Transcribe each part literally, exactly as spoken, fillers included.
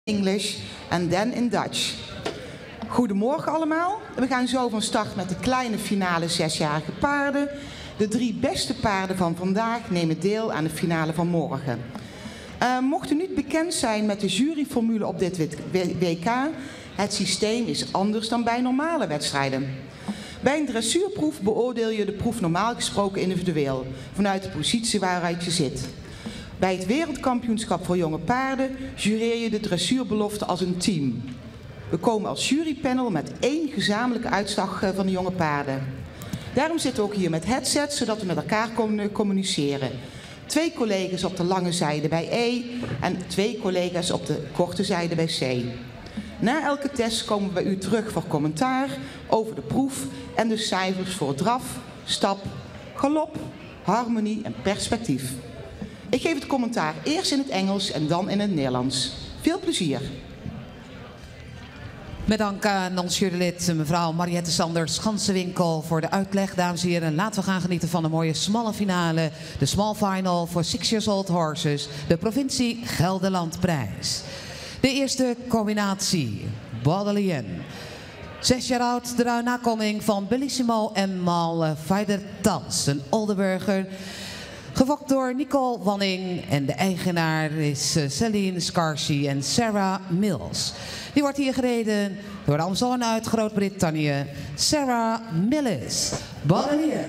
English and then in Dutch. Goedemorgen allemaal. We gaan zo van start met de kleine finale zesjarige paarden. De drie beste paarden van vandaag nemen deel aan de finale van morgen. Uh, mocht u niet bekend zijn met de juryformule op dit W K, het systeem is anders dan bij normale wedstrijden. Bij een dressuurproef beoordeel je de proef normaal gesproken individueel, vanuit de positie waaruit je zit. Bij het wereldkampioenschap voor jonge paarden jureer je de dressuurbelofte als een team. We komen als jurypanel met één gezamenlijke uitslag van de jonge paarden. Daarom zitten we ook hier met headsets, zodat we met elkaar kunnen communiceren. Twee collega's op de lange zijde bij E en twee collega's op de korte zijde bij C. Na elke test komen we bij u terug voor commentaar over de proef en de cijfers voor draf, stap, galop, harmonie en perspectief. Ik geef het commentaar eerst in het Engels en dan in het Nederlands. Veel plezier. Met dank aan ons jurylid mevrouw Mariette Sanders Gansenwinkel voor de uitleg. Dames en heren, laten we gaan genieten van een mooie smalle finale. De small final voor six years old horses. De provincie Gelderlandprijs. De eerste combinatie. Baudelaire. Zes jaar oud, de nakoming van Bellissimo en Mal Veidertans. Een Oldenburger. Gefokt door Nicole Wanning en de eigenaar is Celine Scarcy en Sarah Mills. Die wordt hier gereden door de Amazone uit Groot-Brittannië, Sarah Mills. Baudelaire.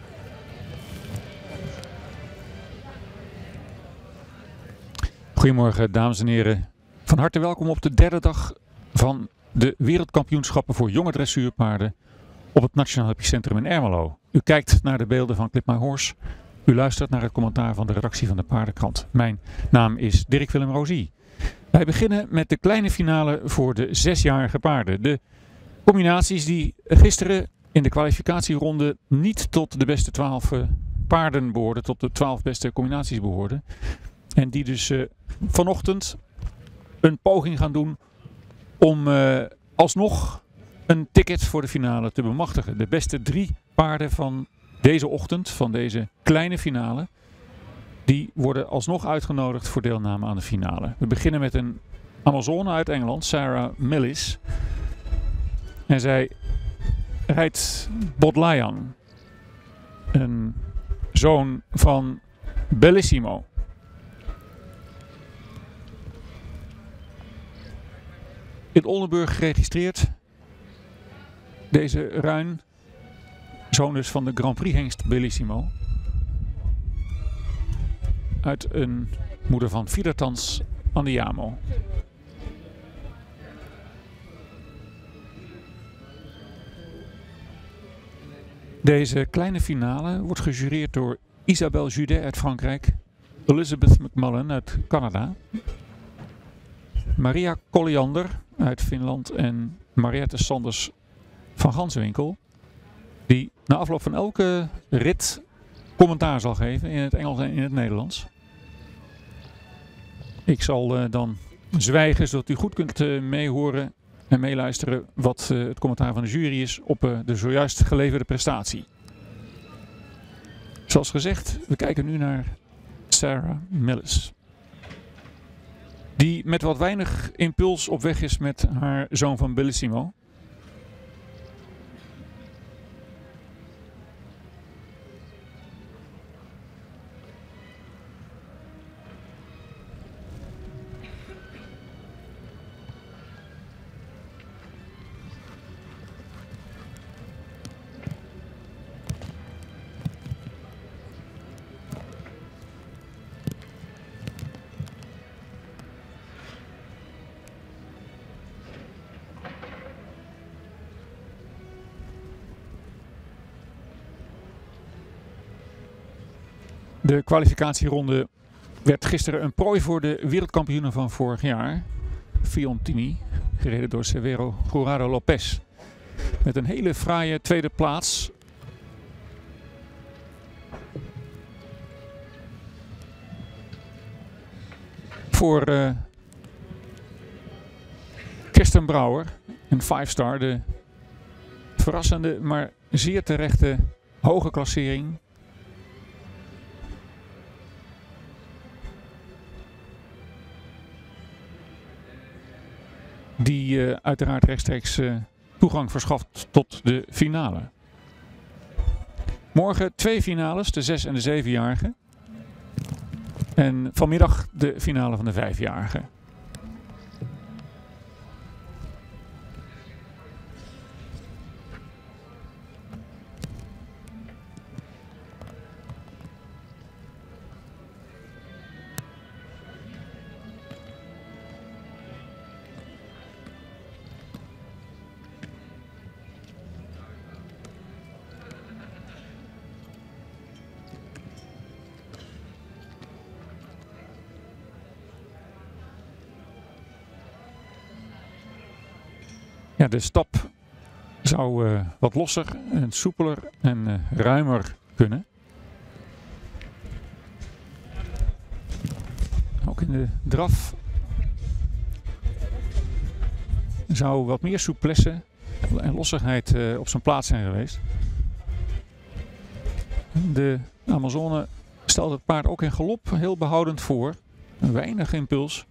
Goedemorgen dames en heren. Van harte welkom op de derde dag van de wereldkampioenschappen voor jonge dressuurpaarden op het Nationaal Epicentrum in Ermelo. U kijkt naar de beelden van Clip My Horse. U luistert naar het commentaar van de redactie van de Paardenkrant. Mijn naam is Dirk Willem Rosie. Wij beginnen met de kleine finale voor de zesjarige paarden. De combinaties die gisteren in de kwalificatieronde niet tot de beste twaalf uh, paarden behoorden, tot de twaalf beste combinaties behoorden. En die dus uh, vanochtend een poging gaan doen om uh, alsnog een ticket voor de finale te bemachtigen. De beste drie paarden van deze ochtend, van deze kleine finale, die worden alsnog uitgenodigd voor deelname aan de finale. We beginnen met een Amazone uit Engeland, Sarah Mills. En zij rijdt Bodleian, een zoon van Bellissimo. In Oldenburg geregistreerd, deze ruin, zoon dus van de Grand Prix hengst Bellissimo. Uit een moeder van Veidertans Andiamo. Deze kleine finale wordt gejureerd door Isabelle Judet uit Frankrijk, Elizabeth McMullen uit Canada, Maria Colliander uit Finland en Mariette Sanders van Gansenwinkel, die na afloop van elke rit commentaar zal geven in het Engels en in het Nederlands. Ik zal uh, dan zwijgen zodat u goed kunt uh, meehoren en meeluisteren wat uh, het commentaar van de jury is op uh, de zojuist geleverde prestatie. Zoals gezegd, we kijken nu naar Sarah Mills, die met wat weinig impuls op weg is met haar zoon van Bellissimo. De kwalificatieronde werd gisteren een prooi voor de wereldkampioenen van vorig jaar, Fiontini, gereden door Severo Jurado Lopez. Met een hele fraaie tweede plaats. Voor uh, Kirsten Brouwer, een five star, de verrassende maar zeer terechte hoge klassering. die uh, uiteraard rechtstreeks uh, toegang verschaft tot de finale. Morgen twee finales, de zes- en de zevenjarigen. En vanmiddag de finale van de vijfjarigen. Ja, de stap zou uh, wat losser en soepeler en uh, ruimer kunnen. Ook in de draf zou wat meer souplesse en lossigheid uh, op zijn plaats zijn geweest. De Amazone stelt het paard ook in galop heel behoudend voor. Weinig impuls.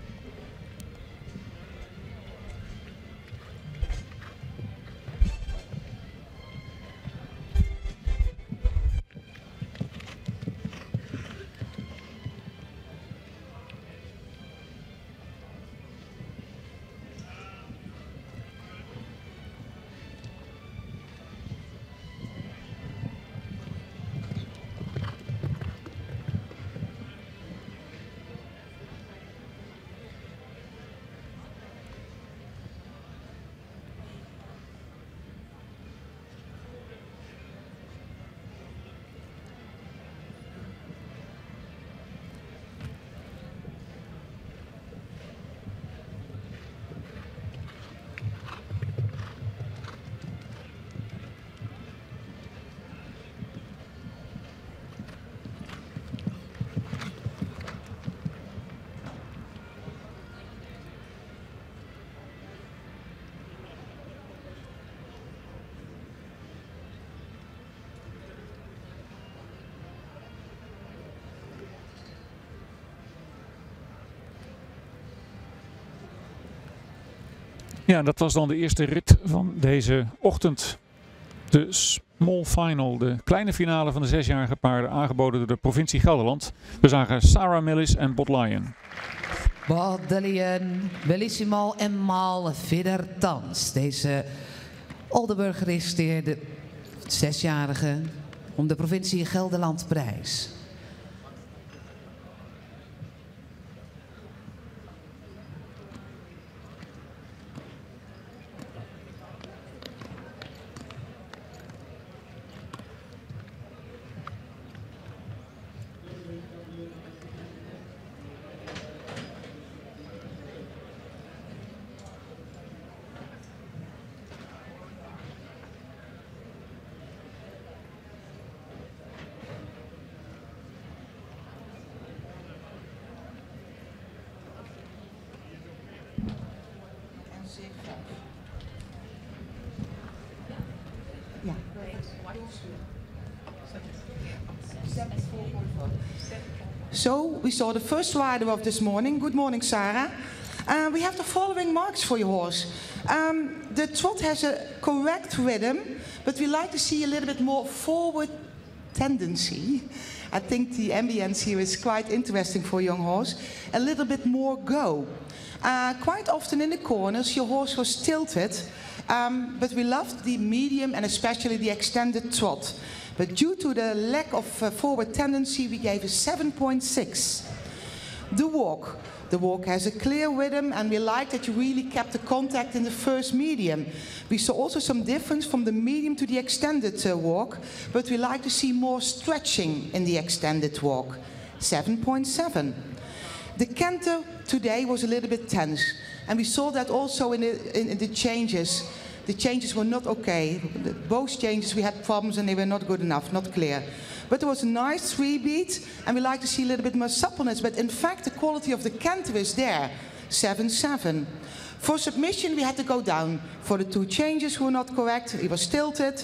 Ja, dat was dan de eerste rit van deze ochtend. De small final, de kleine finale van de zesjarige paarden, aangeboden door de provincie Gelderland. We zagen Sarah Millis en Bodleian. Bodleian, Bellissimo en Mal verder thans. Deze Oldenburger is de, de zesjarige om de provincie Gelderland prijs. So we saw the first rider of this morning. Good morning, Sarah. Uh, we have the following marks for your horse. Um, the trot has a correct rhythm, but we like to see a little bit more forward tendency. I think the ambience here is quite interesting for a young horse. A little bit more go. Uh, quite often in the corners your horse was tilted, um, but we loved the medium and especially the extended trot. But due to the lack of uh, forward tendency, we gave a seven point six. The walk. The walk has a clear rhythm, and we like that you really kept the contact in the first medium. We saw also some difference from the medium to the extended uh, walk, but we like to see more stretching in the extended walk. seven point seven. The canter today was a little bit tense, and we saw that also in the, in, in the changes. The changes were not okay. Both changes we had problems and they were not good enough, not clear. But there was a nice three beat and we like to see a little bit more suppleness. But in fact the quality of the canter is there, seven seven. For submission we had to go down. For the two changes were not correct, he was tilted,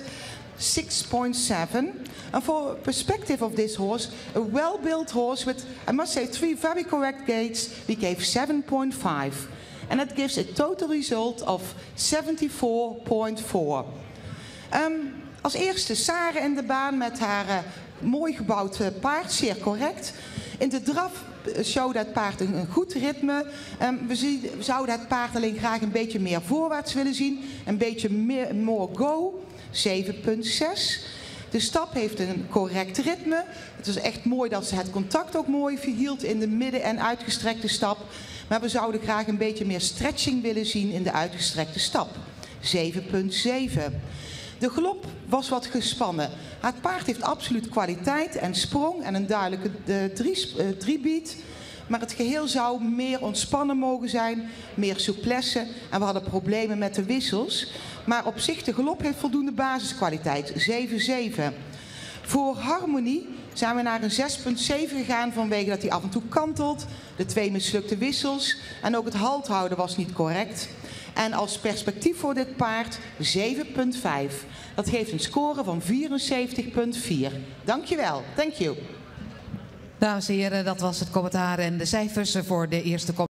six point seven. And for perspective of this horse, a well-built horse with, I must say, three very correct gaits, we gave seven point five. and that gives a total result of seventy-four point four. Um, als eerste Sarah in de baan met haar uh, mooi gebouwd uh, paard, zeer correct. In de draf showde het paard een, een goed ritme. Um, we, zien, we zouden het paard alleen graag een beetje meer voorwaarts willen zien. Een beetje meer, more go, zeven punt zes. De stap heeft een correct ritme. Het is echt mooi dat ze het contact ook mooi verhield in de midden- en uitgestrekte stap. Maar we zouden graag een beetje meer stretching willen zien in de uitgestrekte stap. zeven punt zeven. De galop was wat gespannen. Het paard heeft absoluut kwaliteit en sprong en een duidelijke uh, drie, uh, driebeat. Maar het geheel zou meer ontspannen mogen zijn, meer souplesse. En we hadden problemen met de wissels. Maar op zich, de galop heeft voldoende basiskwaliteit, zeven zeven. Voor harmonie zijn we naar een zes punt zeven gegaan vanwege dat hij af en toe kantelt. De twee mislukte wissels en ook het halthouden was niet correct. En als perspectief voor dit paard zeven punt vijf. Dat geeft een score van vierenzeventig punt vier. Dankjewel. Thank you. Dames en heren, dat was het commentaar en de cijfers voor de eerste